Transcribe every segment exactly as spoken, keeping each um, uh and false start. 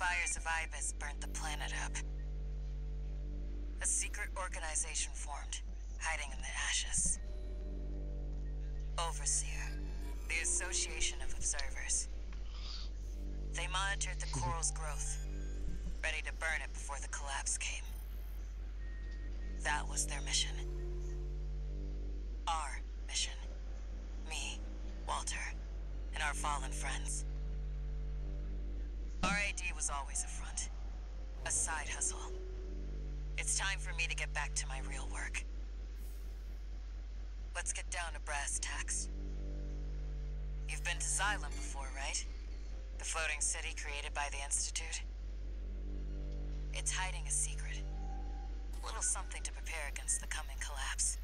fires of Ibis burnt the planet up. A secret organization formed, hiding in the ashes. Overseer, the Association of Observers. They monitored the coral's growth, ready to burn it before the collapse came. That was their mission. Our mission. Me, Walter, and our fallen friends. R A D was always a front. A side hustle. It's time for me to get back to my real work. Let's get down to brass tacks. You've been to Xylem before, right? The floating city created by the Institute? It's hiding a secret. A little something to prepare against the coming collapse.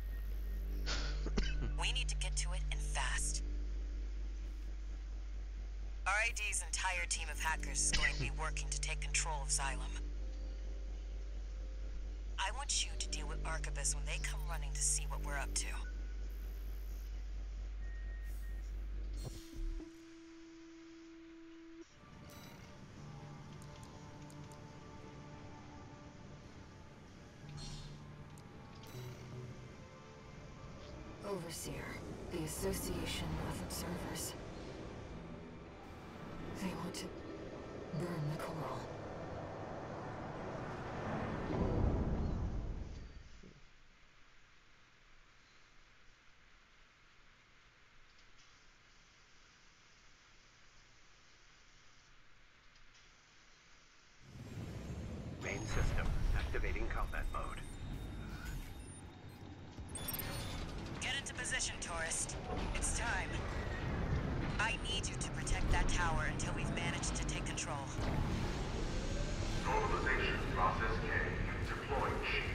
We need to get to it, and fast. R A D's entire team of hackers is going to be working to take control of Xylem. I want you to deal with Arquebus when they come running to see what we're up to. Overseer, the Association of Observers. They want to burn the coral. Main system activating combat mode. Get into position, tourist. It's time. I need you to protect that tower until we've managed to take control. Normalization process K. Deploying shield.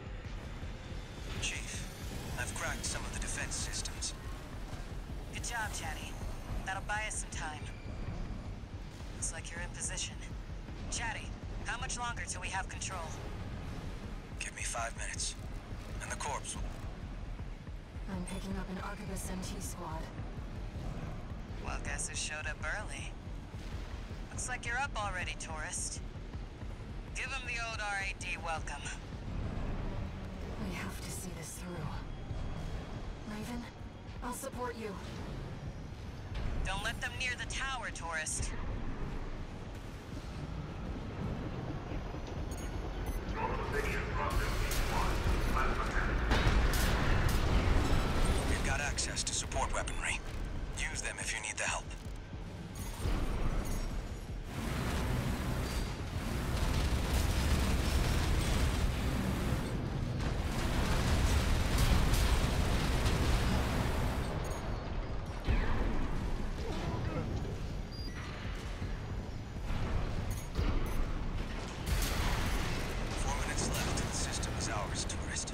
Chief, I've cracked some of the defense systems. Good job, Chatty. That'll buy us some time. Looks like you're in position. Chatty, how much longer till we have control? Give me five minutes, and the corpse will... I'm picking up an Arquebus M T squad. Well, guess who showed up early? Looks like you're up already, tourist. Give him the old R A D welcome. We have to see this through. Raven, I'll support you. Don't let them near the tower, tourist. Normalization process one. Plasma cannon. We've got access to support weaponry. Use them if you need the help. Four minutes left. The system is ours, tourist.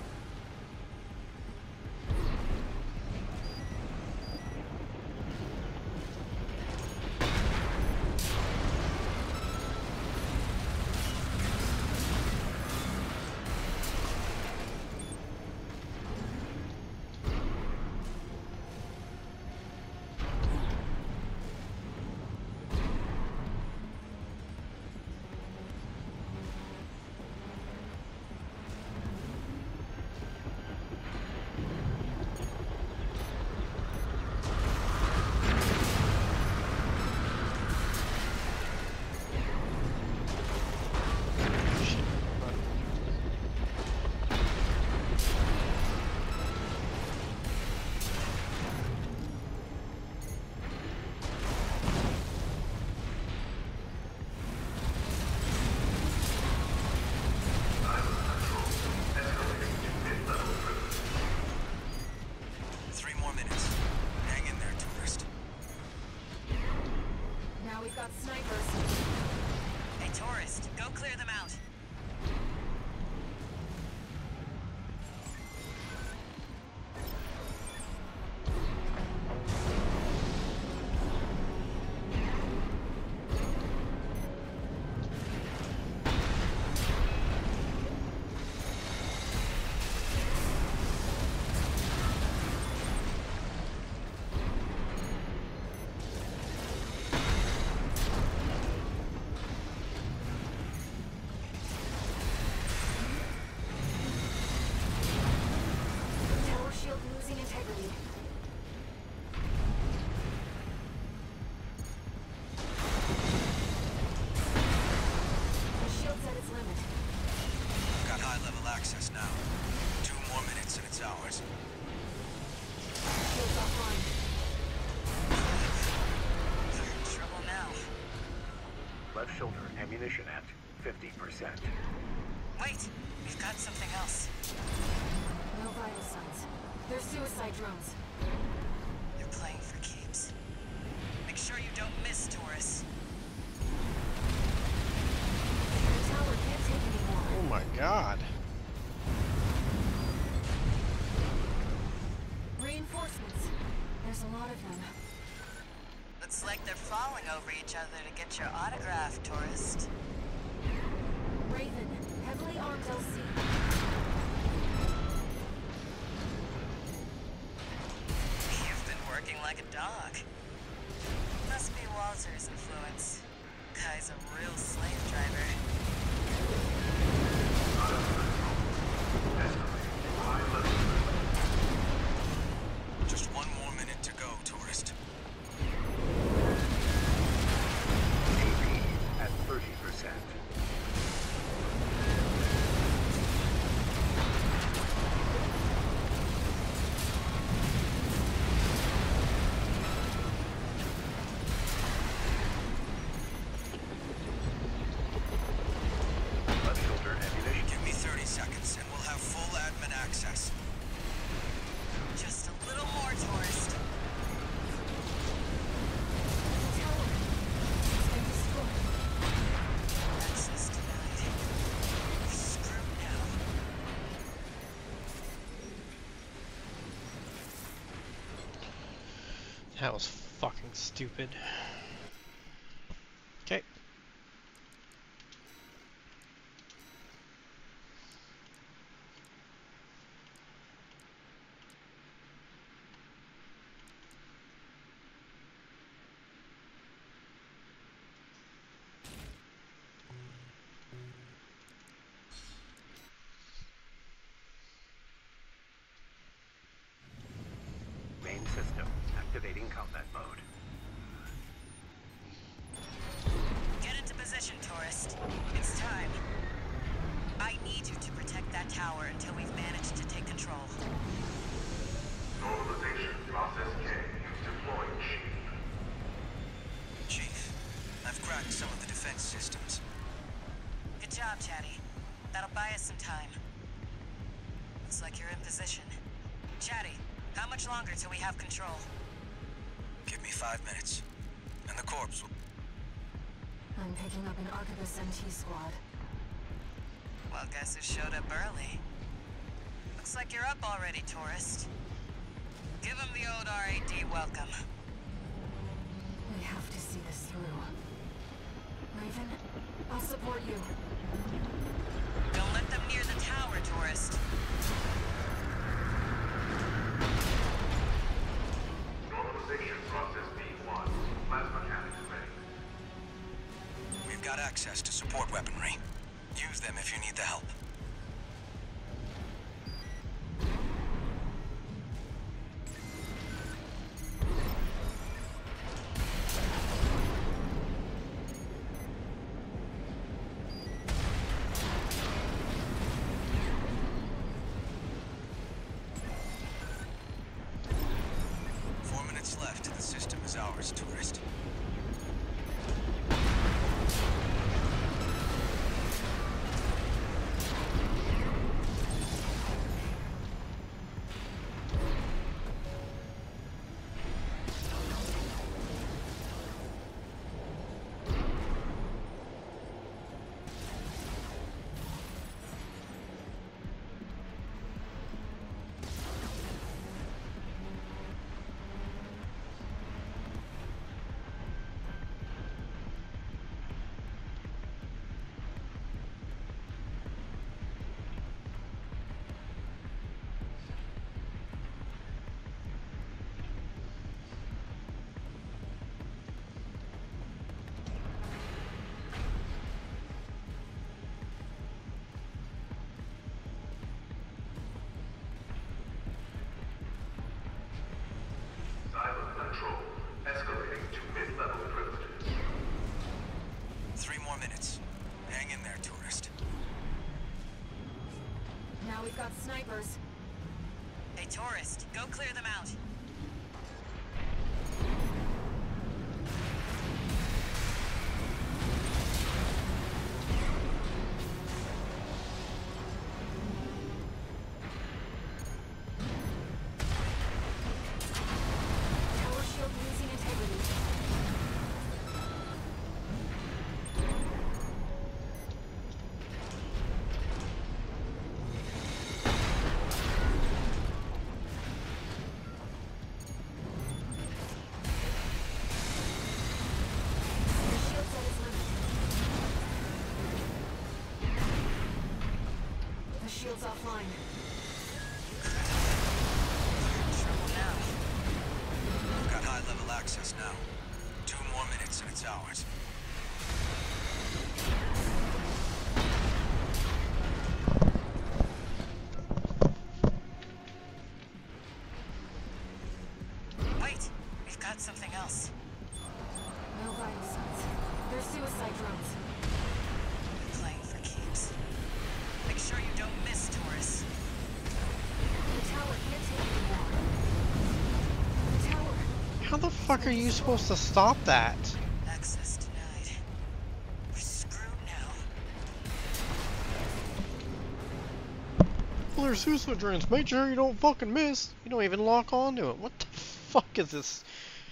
ammunition at fifty percent. Wait, we've got something else. No vital signs. They're suicide drones. They're playing for keeps. Make sure you don't miss, tourists. The tower can't take anymore. Oh my god. Reinforcements. There's a lot of them. Looks like they're falling over each other to get your autograph, tourist. Raven, heavily armed L C. You've been working like a dog. Must be Walter's influence. Guy's a real slave driver. Just one more minute to go, tourist. A P at thirty percent. Left shoulder ammunition. Give me thirty seconds and we'll have full admin access. Just a little more, tourist. The tower. It's been destroyed. Access denied. We're screwed now. That was fucking stupid. Okay. Main system activating combat mode. Get into position, tourist. It's time. I need you to protect that tower until we've managed to take control. Normalization process K. Deploying shield. Chief, I've cracked some of the defense systems. Good job, Chatty. That'll buy us some time. Looks like you're in position. Chatty, how much longer till we have control? Give me five minutes, and the corpse will... I'm picking up an Arquebus M T squad. Well, guess who showed up early? Looks like you're up already, tourist. Give him the old R A D welcome. We have to see this through. Raven, I'll support you. Don't let them near the tower, tourist. Normalization process B one. Plasma cannons ready. We've got access to support weaponry. Use them if you need the help. Four minutes left. The system is ours, tourist. Silent control. Escalating to mid-level privileges. Three more minutes. Hang in there, tourist. Now we've got snipers. Hey, tourist, go clear them out. shields offline. Trouble now. We've got high-level access now. Two more minutes and it's ours. Wait, we've got something else. No vital signs. They're suicide drones. We're playing for keeps. Make sure you don't miss, Taurus. The tower can't take anymore. The tower. How the fuck are you supposed to stop that? Access denied. We're screwed now. Well, there's suicide drones. Make sure you don't fucking miss. You don't even lock onto it. What the fuck is this?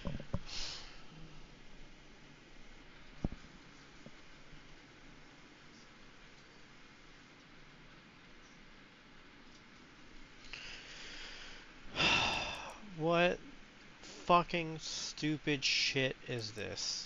What fucking stupid shit is this?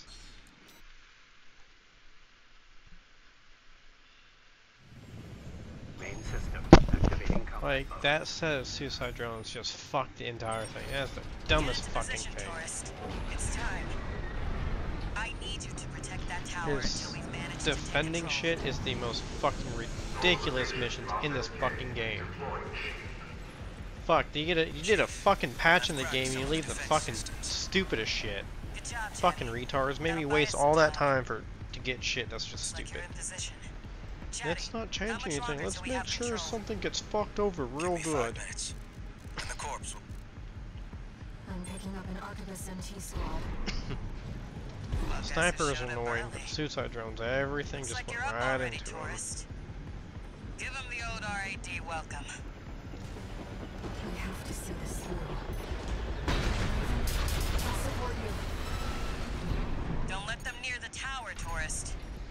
Main system activating combat Like, mode. that set of suicide drones just fucked the entire thing. That's the dumbest Get into fucking position, thing. Taurus. It's time. I need you to protect that tower His until we've managed defending to take shit control. is the most fucking ridiculous missions in this fucking game. Fuck, you get a you did a fucking patch in the game and you leave the fucking stupidest shit. Good job, Jack. Fucking retards made me That'll buy waste us some all that time. time for to get shit that's just Looks like stupid. you're in position. Let's Chatty, not how change much anything. longer Let's till we make have sure control? something gets fucked over Give real me good. five minutes. And the corpse will... I'm picking up an Arquebus M T squad. Well, guess it Sniper is showed up annoying, early. but suicide drones, everything Looks just like went you're up right already, into them. tourist. Give him the old R A D welcome. We have to see this through. I'll support you. Don't let them near the tower, tourist.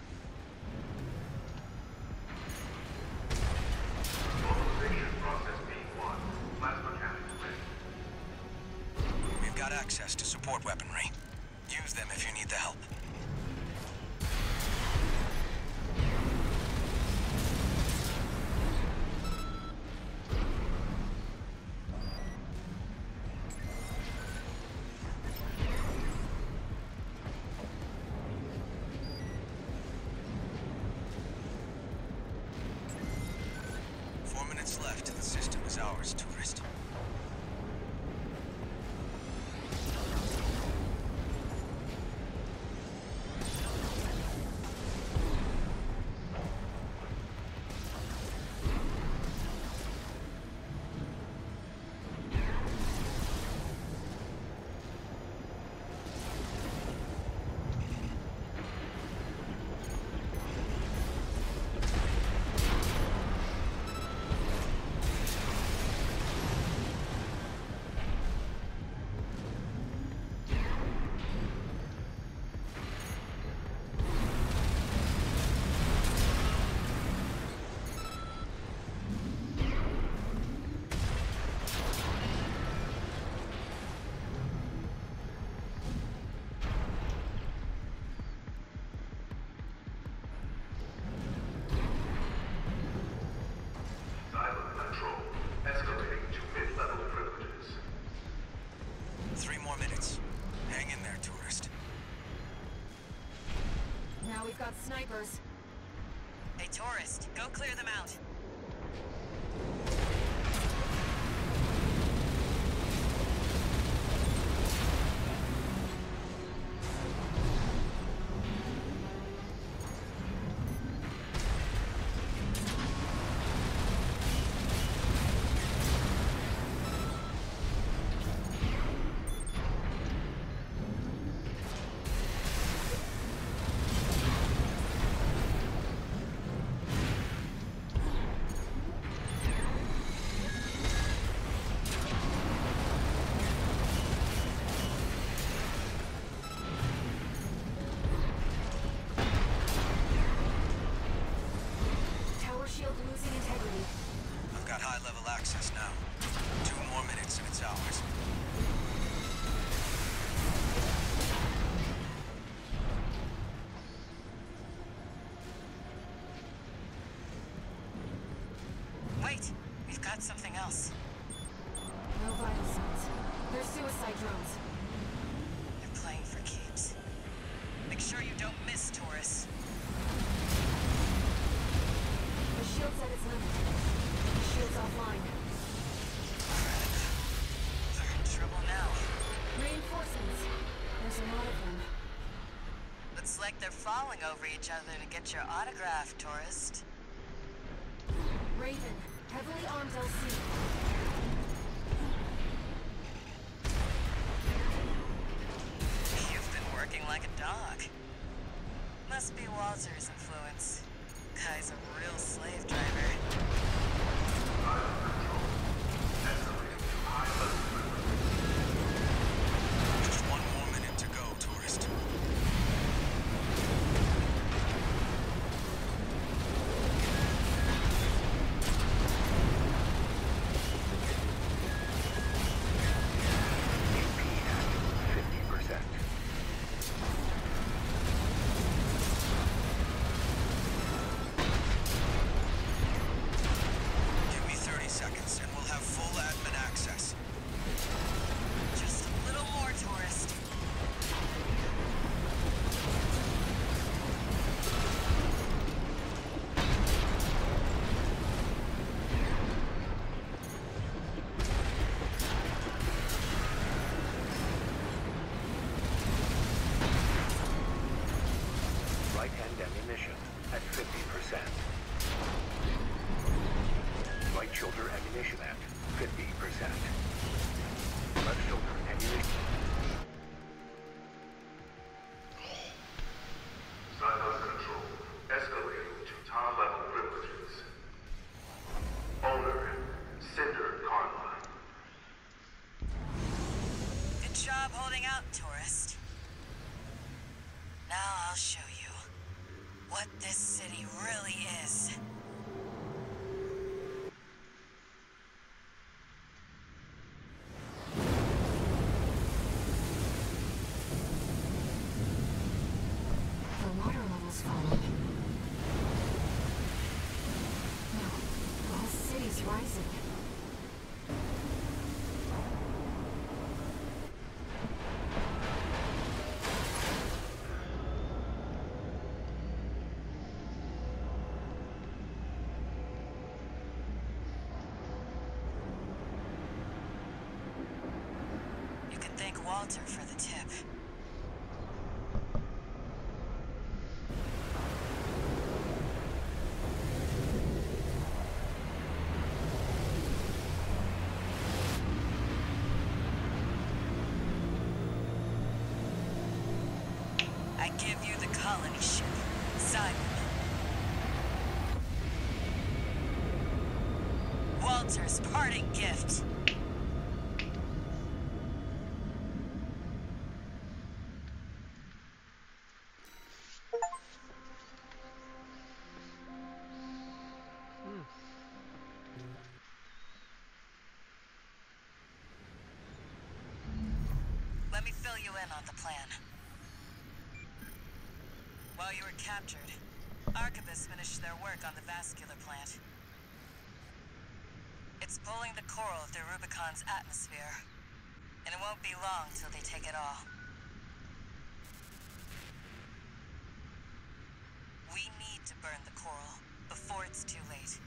Mobilization process B one. Plasma cannons ready. We've got access to support weaponry. Use them if you need the help. Four minutes left. The system is ours, tourist. Silent control. Escalating to mid-level privileges. Three more minutes. Hang in there, tourist. Now we've got snipers. Hey, tourist, go clear them out. Tower shield losing integrity. I've got high-level access now. Two more minutes and it's ours. Wait, Anything else? No vital signs. They're suicide drones. They're playing for keeps. Make sure you don't miss, Taurus. The shield's at its limit. The shield's offline. Crap. They're in trouble now. Reinforcements. There's a lot of them. Looks like they're falling over each other to get your autograph, tourist. Raven, heavily armed L C. You've been working like a dog. Must be Walter's influence. Guy's a real slave driver. Just one more minute to go, tourist. Give me thirty seconds and we'll have full admin access. Just a little more, tourist. Right-hand ammunition at fifty percent. Right shoulder ammunition at fifty percent. Left shoulder ammunition. Silos control. Escalating to top-level privileges. Owner, Cinder Carmine. Good job holding out, tourist. Now I'll show you what this city really is. The water level's falling. No, the whole city's rising. You can thank Walter for the tip. I give you the colony ship, Simon. Walter's parting gift. Let me fill you in on the plan. While you were captured, archivists finished their work on the vascular plant. It's pulling the coral through Rubicon's atmosphere, and it won't be long till they take it all. We need to burn the coral before it's too late.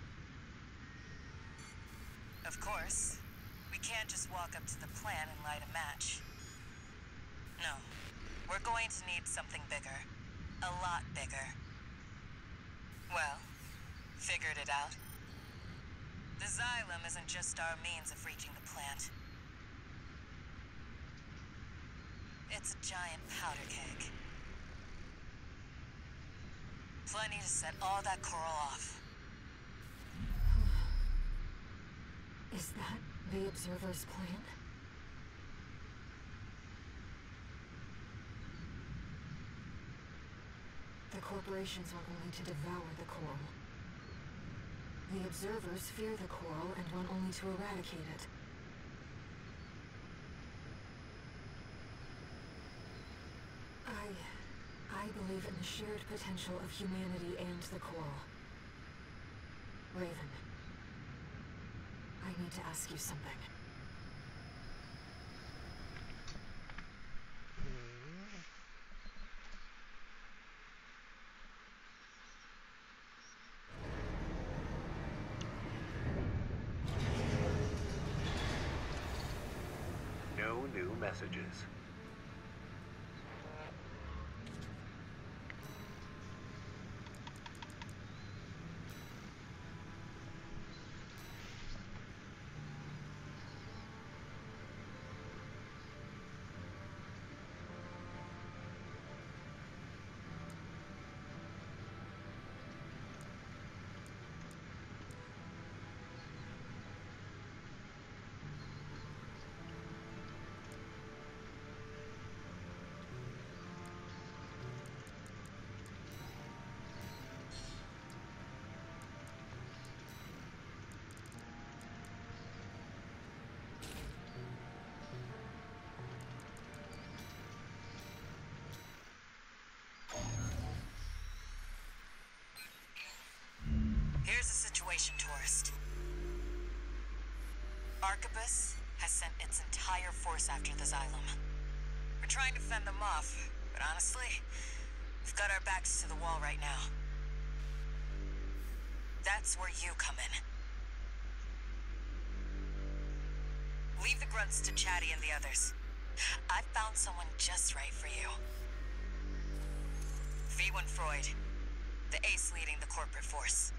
Of course, we can't just walk up to the plant and light a match. No, we're going to need something bigger. A lot bigger. Well, figured it out. The xylem isn't just our means of reaching the plant. It's a giant powder keg. Plenty to set all that coral off. Is that the Observer's plan? The corporations are going to devour the coral. The Observers fear the coral and want only to eradicate it. I... I believe in the shared potential of humanity and the coral. Raven. I need to ask you something. No new messages. Here's the situation, tourist. Arquebus has sent its entire force after the Xylem. We're trying to fend them off, but honestly, we've got our backs to the wall right now. That's where you come in. Leave the grunts to Chatty and the others. I've found someone just right for you. V one Freud, the ace leading the corporate force.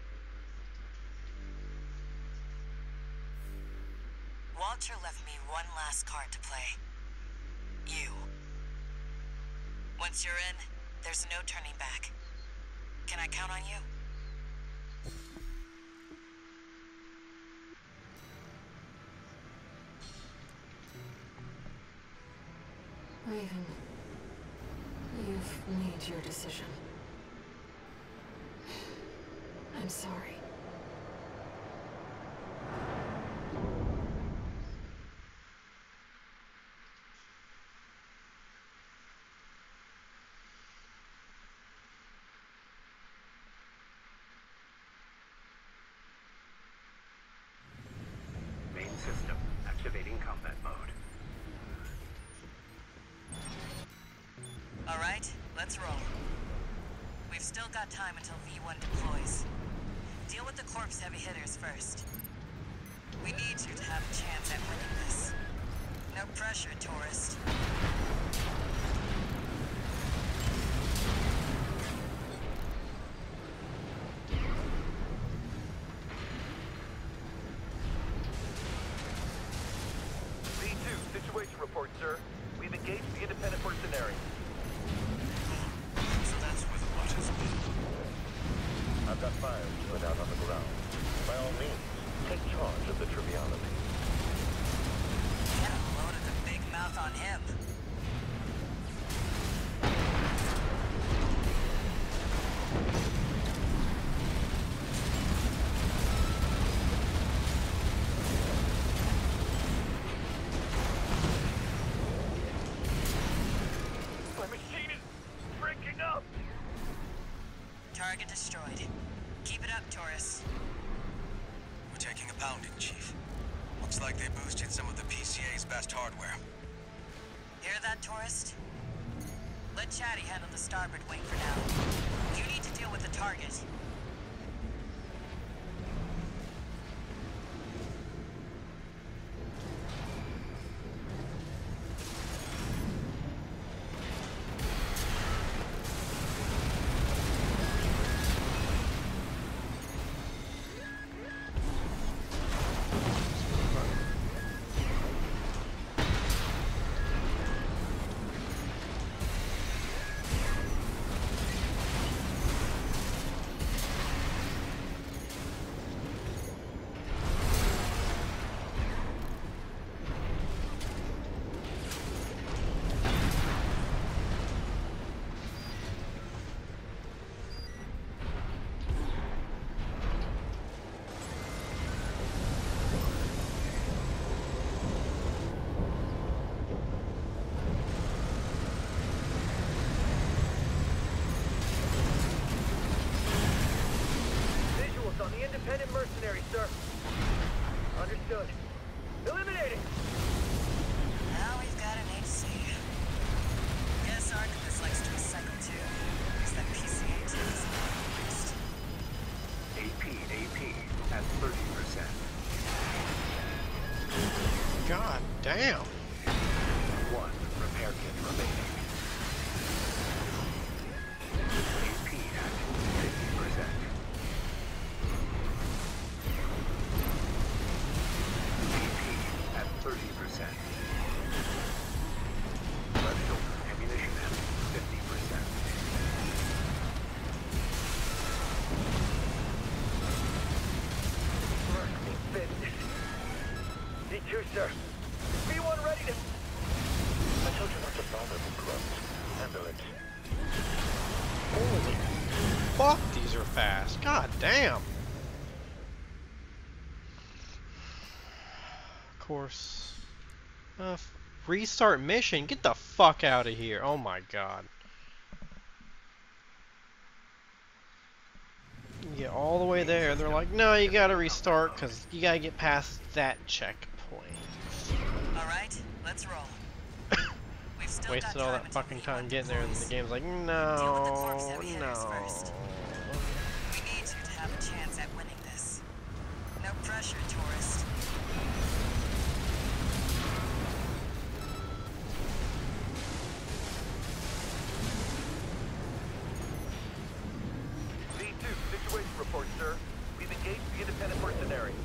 Walter left me one last card to play. You. Once you're in, there's no turning back. Can I count on you? Raven, you've made your decision. I'm sorry. Main system activating combat mode. All right, let's roll. We've still got time until V one deploys. Deal with the corpse heavy hitters first. We need you to have a chance at winning this. No pressure, tourist. V two, situation report, sir. We've engaged the independent mercenary. So that's where the lot has been. I've got fires to put out on the ground. By all means, take charge of the triviality. Yeah, loaded the big mouth on him. My machine is breaking up! Target destroyed. Keep it up, tourist. We're taking a pounding, Chief. Looks like they boosted some of the P C A's best hardware. Hear that, tourist? Let Chatty handle the starboard wing for now. You need to deal with the target. Understood. Eliminating! Now we've got an H C. Guess Archivist likes to recycle too, because that P C A tech is increased. A P, A P at thirty percent. God damn. One repair kit remaining. A P at fifty percent. A P at thirty percent. Left shoulder ammunition at fifty percent. Mark me business. D two, sir. B one ready to... I told you not to bother me, Grunt. Handle it. Holy fuck, these are fast. God damn. Of course. Uh, f- restart mission? Get the fuck out of here. Oh my god. You get all the way there, they're like, no, you gotta restart because you gotta get past that checkpoint. Alright, let's roll. We've still Wasted got all time that until fucking V time one getting there, and the deploys. game's like, Deal with the no, corpse heavy hitters first. no. We need you to have a chance at winning this. No pressure, tourist. D two, situation report, sir. We've engaged the independent mercenary.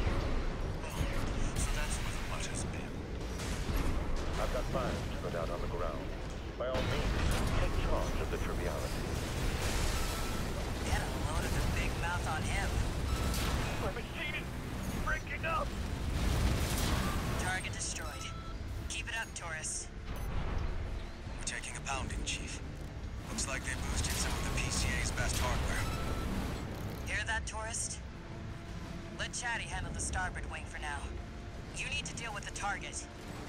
So that's where the butt has been. I've got fires to put out on the ground. By all means, take charge of the triviality. Get a load of the big mouth on him. My machine is breaking up! Target destroyed. Keep it up, tourist. We're taking a pounding, Chief. Looks like they boosted some of the P C A's best hardware. Hear that, tourist? Let Chatty handle the starboard wing for now. You need to deal with the target.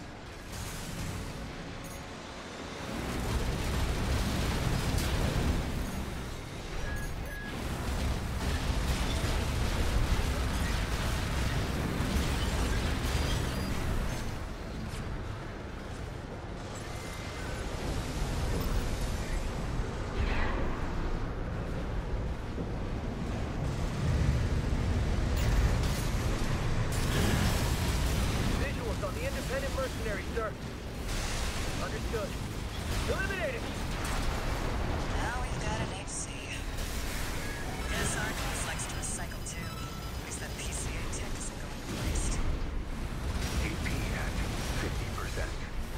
Visuals on the independent mercenary, sir. Understood. Eliminated! Now we've got an H C. Guess Archivist likes to recycle too. At least that P C A tech isn't going to waste. A P at fifty percent.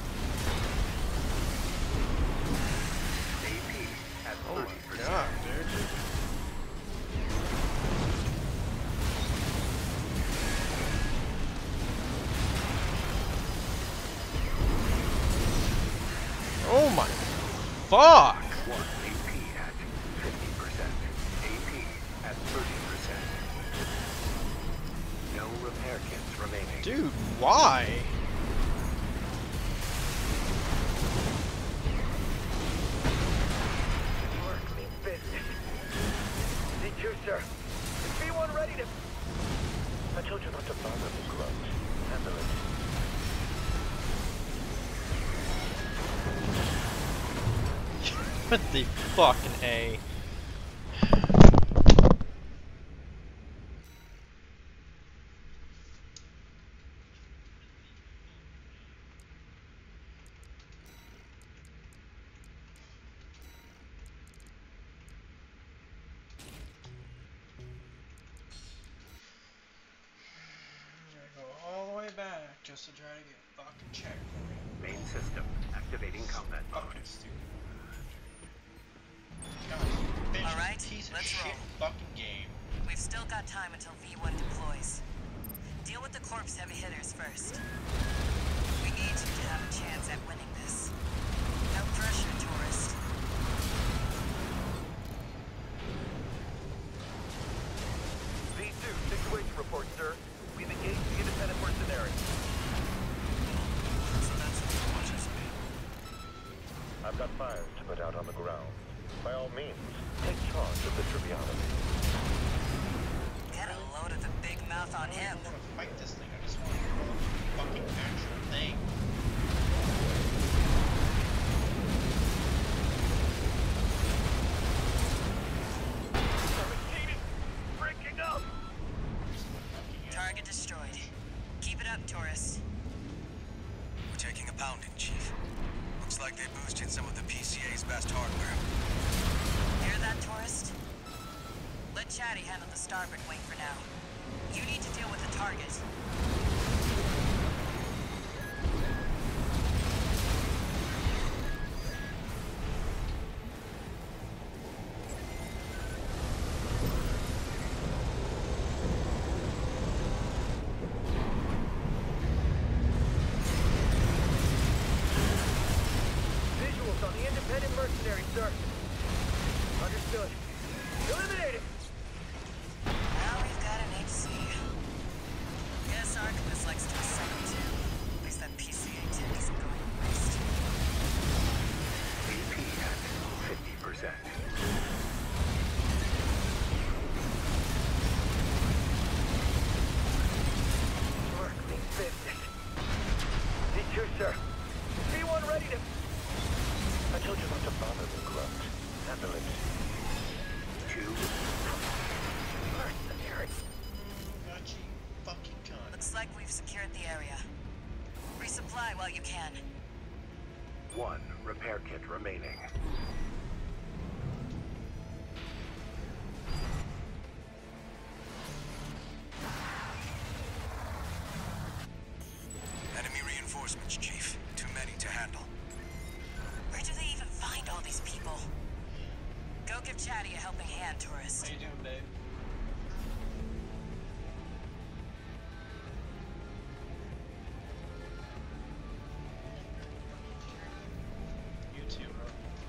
A P at thirty percent. God, dude. Oh my fuck! One A P at fifty percent. A P at thirty percent. No repair kits remaining. Dude, why? Mark me business. D two, sir. Is B one ready to... I told you not to bother me, Grunt. Handle it. What the fucking A? Go all the way back just to try to get a fucking checkpoint. Main system activating combat mode. Fucking stupid. All right, piece of let's shit roll. fucking game. We've still got time until V one deploys. Deal with the corpse heavy hitters first. We need you to have a chance at winning this. No pressure, tourist. D two, situation report, sir. We've engaged the independent mercenary. So that's where the butt has been. I've got fires to put out on the ground. By all means, take charge of the triviality. Get a load of the big mouth on him. I don't want to fight this thing. I just want to control the fucking actual thing. The machine is breaking up! Target destroyed. Keep it up, tourist. We're taking a pounding, Chief. Looks like they boosted some of the P C A's best hardware. Hear that, tourist? Let Chatty handle the starboard wing for now. You need to deal with the target. Visuals on the independent mercenary, sir. Understood. Eliminate it! Now we've got an H C. Guess Archivist likes to assemble too. At least that P C A tech isn't going to waste. A P at fifty percent. Mark means business. D two, sir. B one ready to... I told you not to bother the grubs. Handle it. Two. Mercenary. Gotcha, you fucking cunt. Looks like we've secured the area. Resupply while you can. One repair kit remaining. Enemy reinforcements, Chief. Too many to handle. Where do they even find all these people? Go give Chatty a helping hand, tourist. How you doing, babe? You too, bro.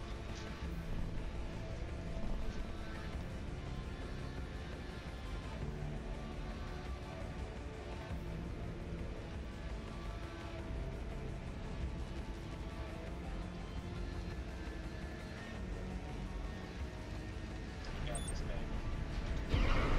You got this, babe.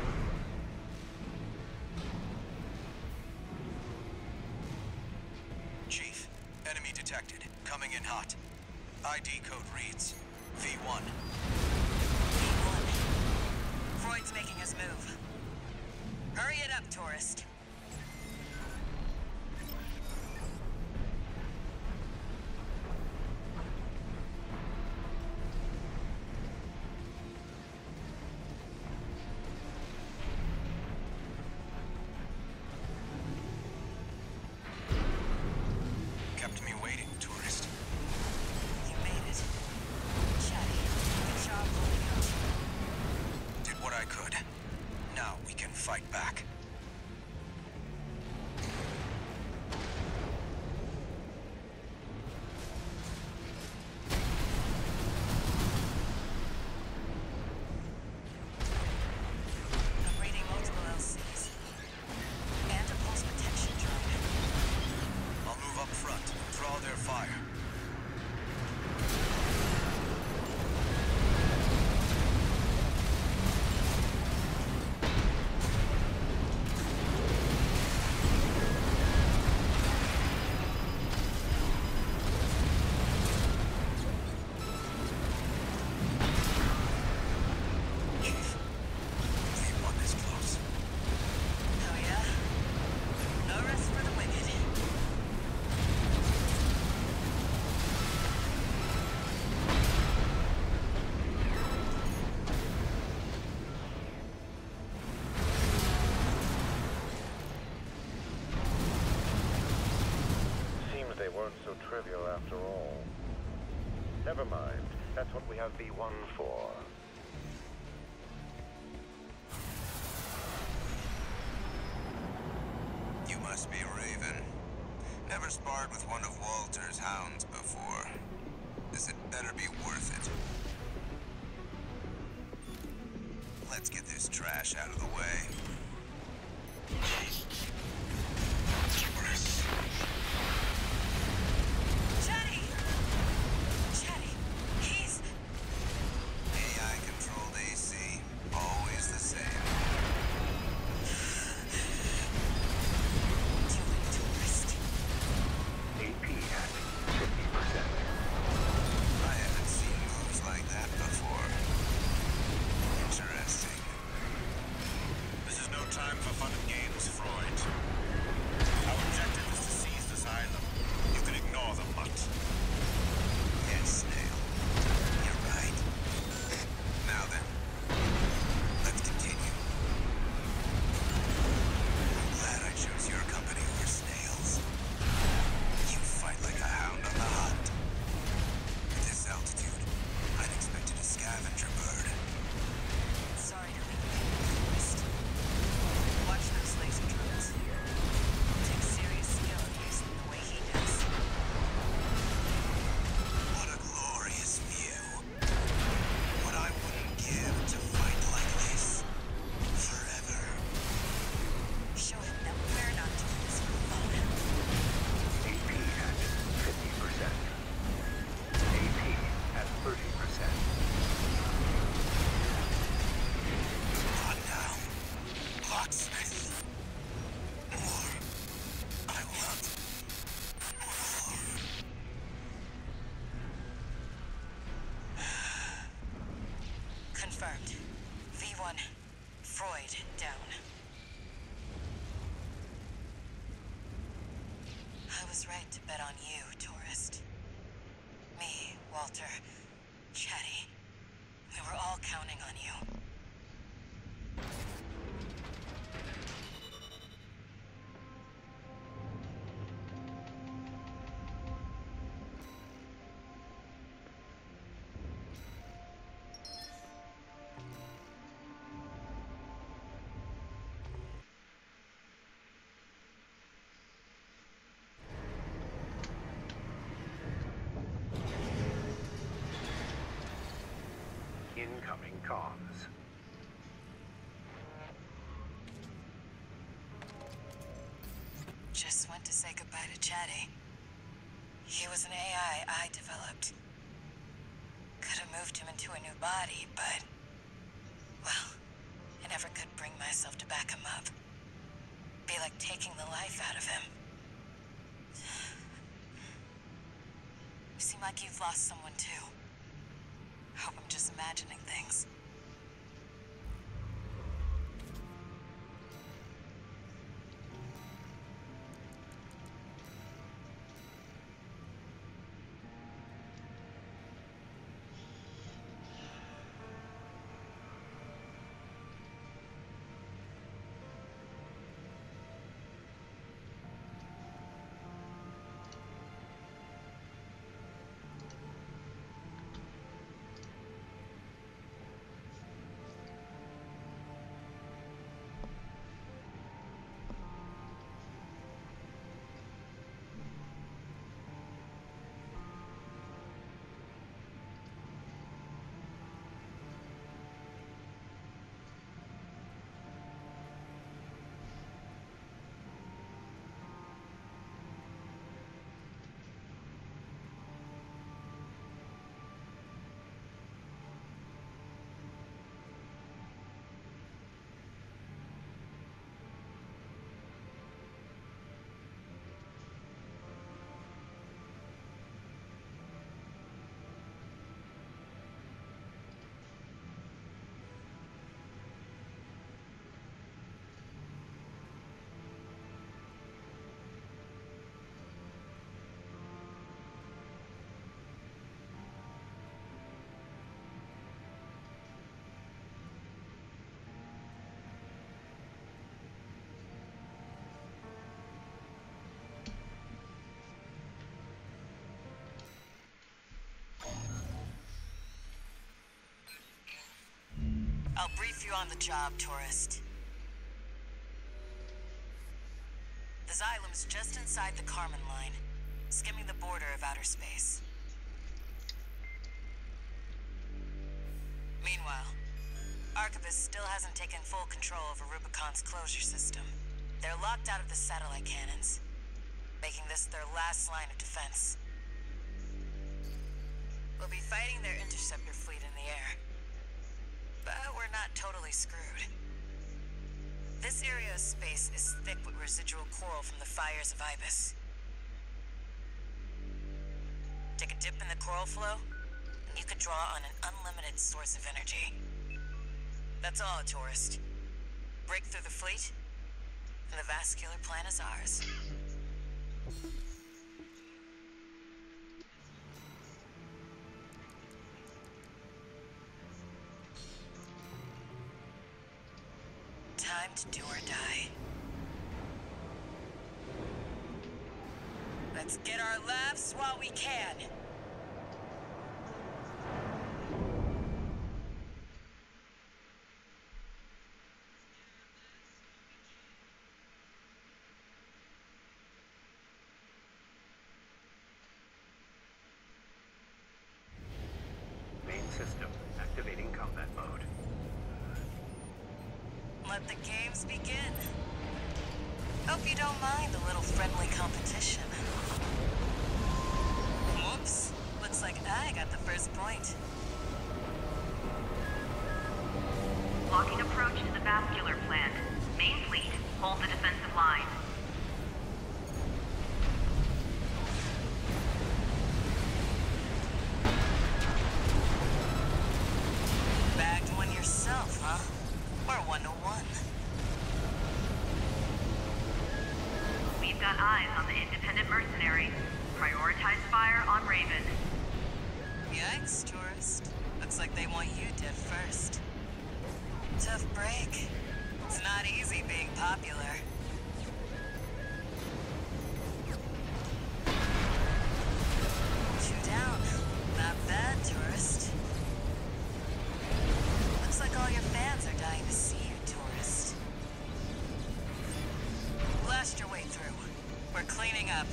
Chief, enemy detected. Coming in hot. I D code reads V one. V one. Freud's making his move. Hurry it up, tourist. Kept me waiting, tourist. You made it. Chatty, good job holding out. Did what I could. Now we can fight back. I'm reading multiple L Cs. And a pulse protection drone. I'll move up front and draw their fire. Chief, V one is close. Oh yeah? No rest for the wicked. Seems they weren't so trivial after all. Never mind. That's what we have V one for. You must be Raven. Never sparred with one of Walter's hounds before. This had better be worth it. Let's get this trash out of the way. Chatty! Chatty, he's... A I-controlled A C, always the same. droid down. I was right to bet on you, tourist. Me, Walter, Chatty. We were all counting on you. Incoming comms. Just went to say goodbye to Chatty. He was an A I I developed. Could have moved him into a new body, but... well, I never could bring myself to back him up. Be like taking the life out of him. You seem like you've lost someone too. Hope I'm just imagining things. I'll brief you on the job, tourist. The Xylem's just inside the Karman line, skimming the border of outer space. Meanwhile, Archivist still hasn't taken full control over Rubicon's closure system. They're locked out of the satellite cannons, making this their last line of defense. We'll be fighting their interceptor fleet in the air. But we're not totally screwed. This area of space is thick with residual coral from the fires of Ibis. Take a dip in the coral flow, and you could draw on an unlimited source of energy. That's all, tourist. Break through the fleet, and the vascular plan is ours. Time to do or die. Let's get our laughs while we can. Main system activating combat mode. Let the games begin. Hope you don't mind a little friendly competition. Whoops. Looks like I got the first point. Blocking approach to the vascular plant. Main fleet, hold the defensive line. Bagged one yourself, huh? Or one to one? got eyes on the independent mercenary. Prioritize fire on Raven. Yikes, tourist. Looks like they want you dead first. Tough break. It's not easy being popular. Two down. Not bad, tourist. Looks like all your fans are dying to see you, tourist. Blast your way through. We're cleaning up.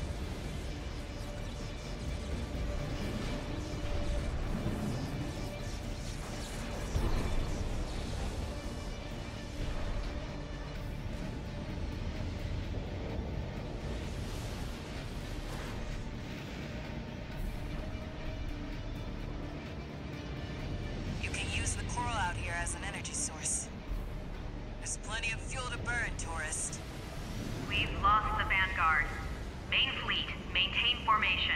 As an energy source. There's plenty of fuel to burn, tourist. We've lost the Vanguard. Main fleet, maintain formation.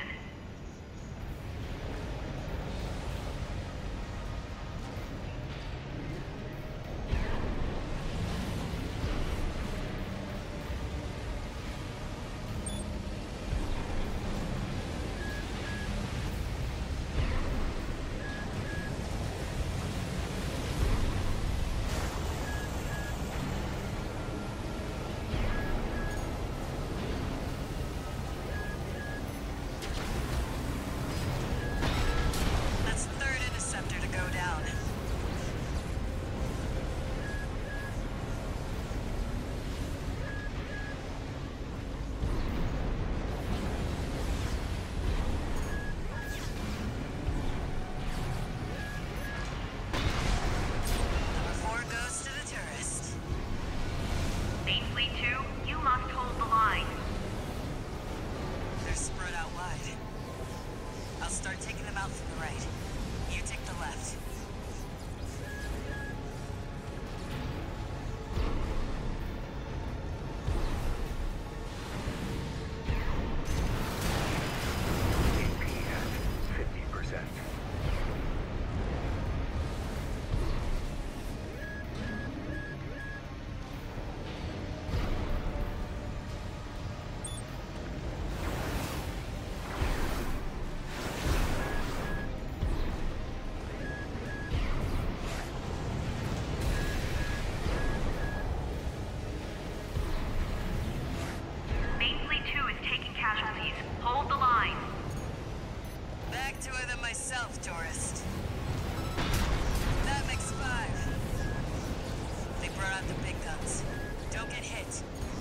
Hold the line. Back to her than myself, tourist. That makes five. They brought out the big guns. Don't get hit.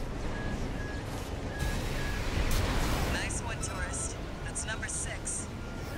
Nice one, tourist. That's number six.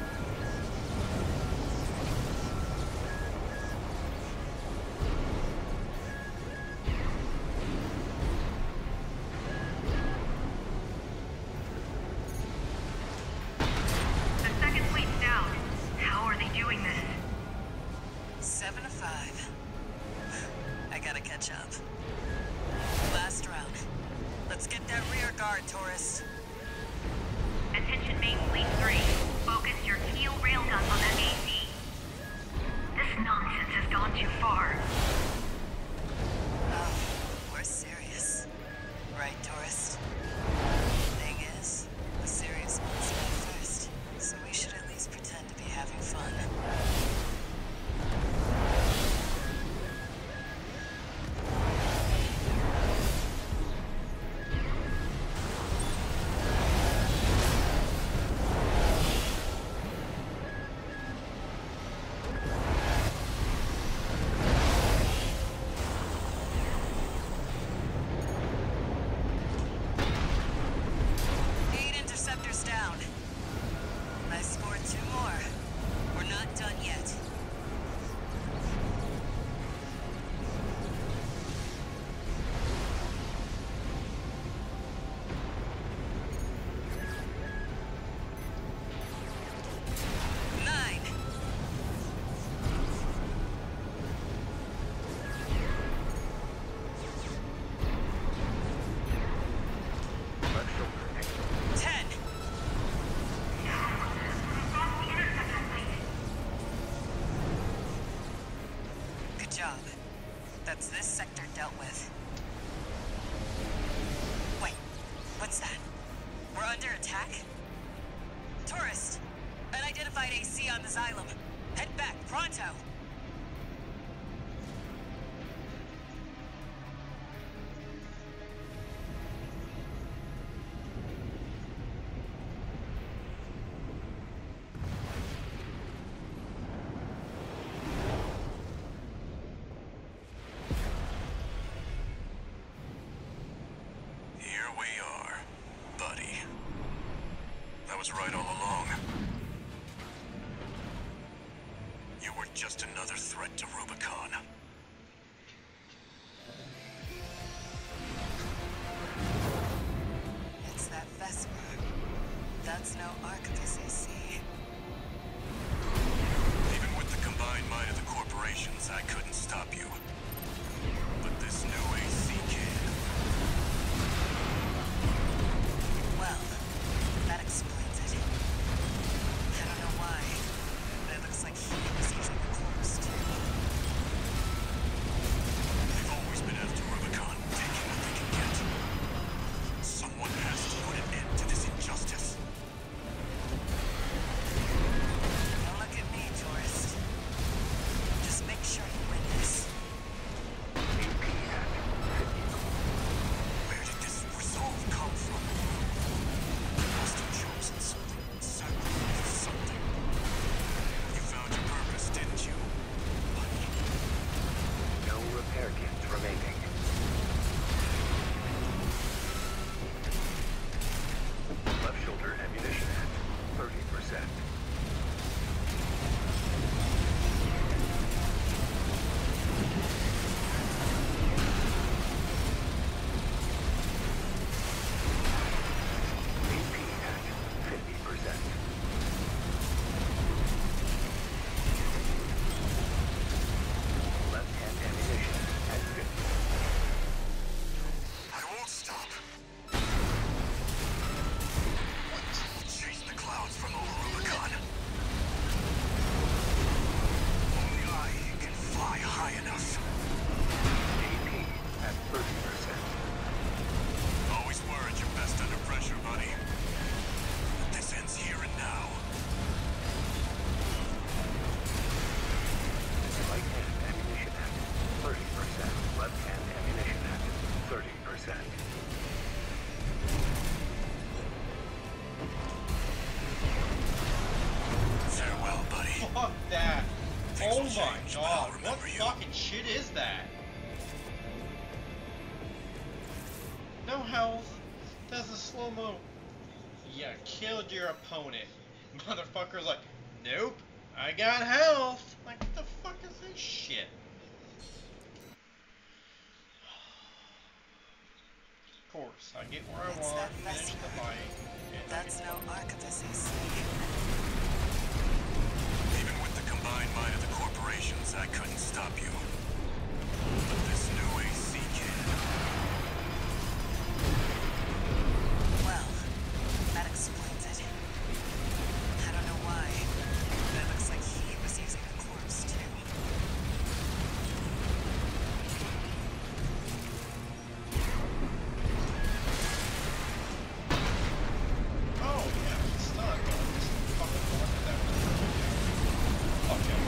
Seven to five. I gotta catch up. Last round. Let's get that rear guard, tourist. Attention main fleet three. Focus your keel railguns on that A C. This nonsense has gone too far. Oh, we're serious. Right, tourist? Thing is, the serious ones go first, so we should at least pretend to be having fun. Down. I scored two more. We're not done yet. Nine. Ten. Job. That's this sector dealt with. Wait, What's that? We're under attack? Tourist! Unidentified A C on the Xylem. Head back, pronto! Here we are, buddy. I was right all along. You were just another threat to Rubicon. It's that Vesper. That's no Archivist A C. Even with the combined might of the corporations, I couldn't stop you. But this new A C can. Well, that explains it. I don't know why, but it looks like he was using the corpse too. They've always been after Rubicon, taking what they can get. Someone has to put an end to this injustice. Don't look at me, tourist. Just make sure you win this. Where did this resolve come from? You must have chosen something, sacrificed something. You found your purpose, didn't you, buddy? No repair kits remaining. Left shoulder ammunition at thirty percent. A P at fifty percent. Left hand ammunition at fifty. I won't stop. Chase the clouds from over Rubicon. Only I can fly high enough. A P at thirty percent. Always were at your best under pressure, buddy. But this ends here and now. Right hand ammunition at thirty percent. Left hand ammunition at thirty percent. Farewell, buddy. Fuck that. Things Oh will my change, but I'll god, what remember you. fucking shit is that? No health. Does a slow-mo. Yeah, killed your opponent. Motherfucker's like, nope, I got health. Like, what the fuck is this shit? Of course, I get where I It's want, that finish Vesper. the fight. and I That's get- no Archivist A C. Even with the combined might of the corporations, I couldn't stop you. But this new A C can. Well, that explains it. I don't know why, but it looks like he was using the corpse too. Oh, yeah, he's stunned. I just fucking wanted that one. Okay.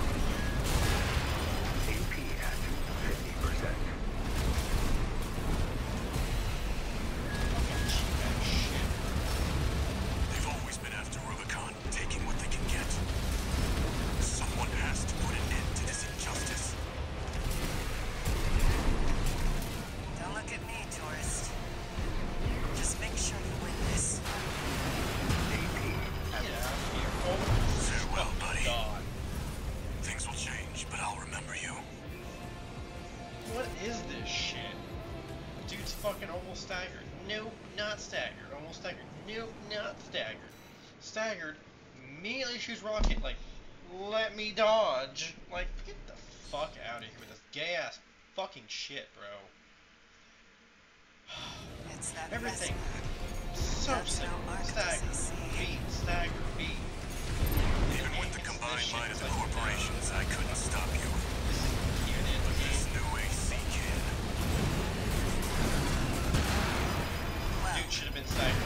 A P at fifty percent. Fucking cheap ass shit. They've always been after Rubicon, taking what they can get. Someone has to put an end to this injustice. Don't look at me, tourist. Just make sure you win this. A P at Get out of here. Oh, Farewell, buddy. God. Things will change, but I'll remember you. What is this shit? Dude's fucking almost staggered. Nope, not staggered. Almost staggered. Nope, not staggered. Staggered. Immediately shoots rocket. Like, let me dodge. Like, get the fuck out of here with this gay ass fucking shit, bro. It's that Everything. Vesper. So That's simple. no Archivist Stagger. A C. Beat. Stagger. Beat. Even with the combined This might of shit's the like, corporations, I couldn't stop you. Even in But the this game. new A C can. Well, Dude should have been staggered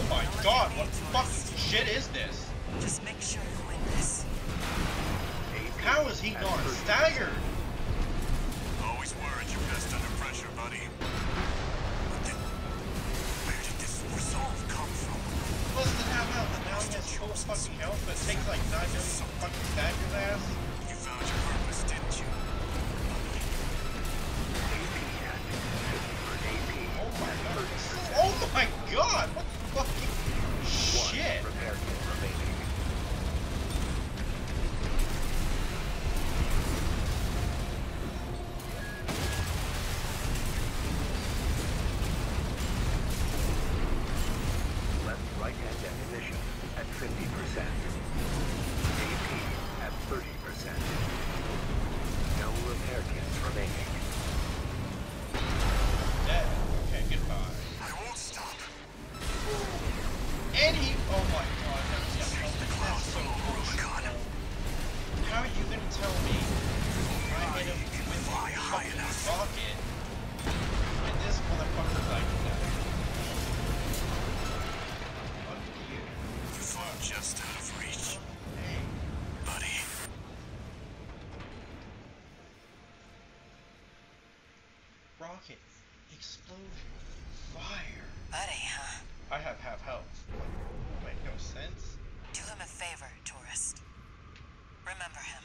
my god, what fucking shit is this? Just make sure you win this. How is he not staggered? Always worried you're best under pressure, buddy. But then, where did this resolve come from? Plus the half health, and now he has full fucking health, but it takes like nine million fucking staggers ass. You found your purpose, didn't you? Oh my god. Oh my god! What the fucking shit? Repair kit remaining. Left right-hand ammunition at fifty percent. A P at thirty percent. No repair kits remaining. Dead. Okay, goodbye. I won't stop. And he. Oh my god, that's, yeah, that's so bullshit. How are you gonna tell me I hit him with Fly a high fucking enough. rocket and this motherfucker's like that? Fuck you. You thought just out of reach, Hey. buddy. Rocket. Explosion. Fire. Buddy, huh? I have half health. Make no sense. Do him a favor, tourist. Remember him.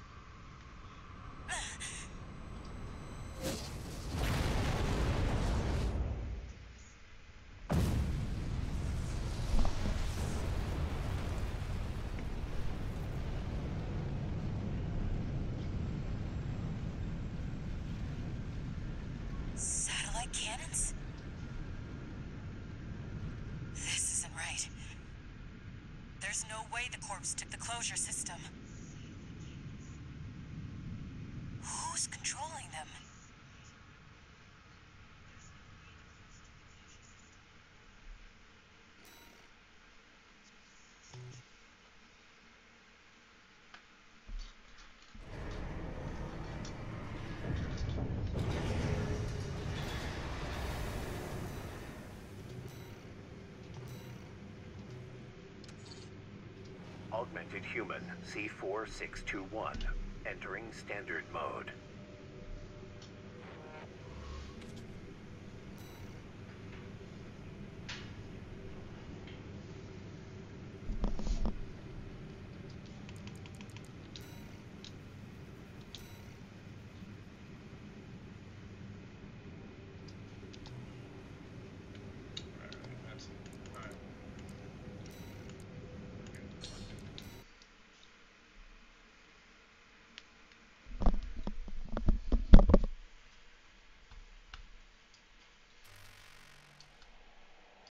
Satellite cannons? This isn't right. There's no way the corpse took the closure system. Who's controlling them? Augmented human C four six two one. Entering standard mode.